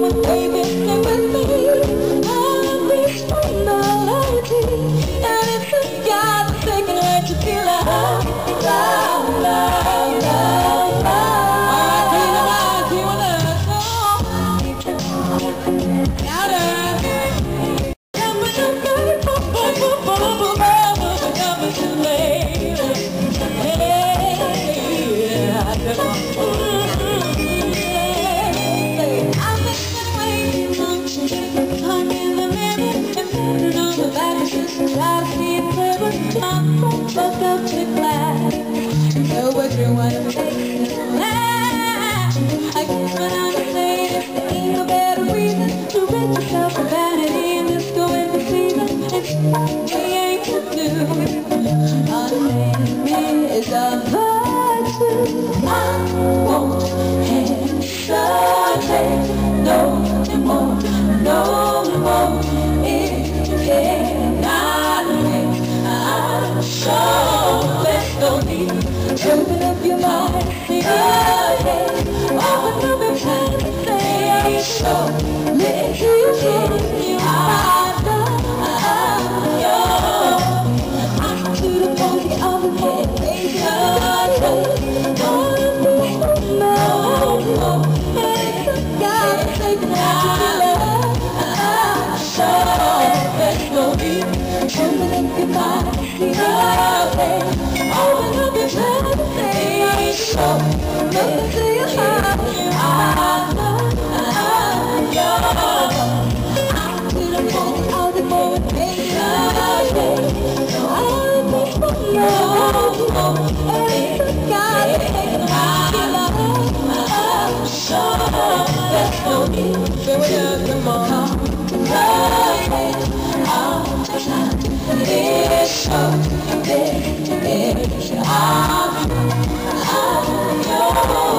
Open up your mind, see open up your mind, say so. Let you feel I'm to the body of the head, no, it's a God, say that so let's go deep. Open up your mind, see open up your mind, say so. Let you feel I'm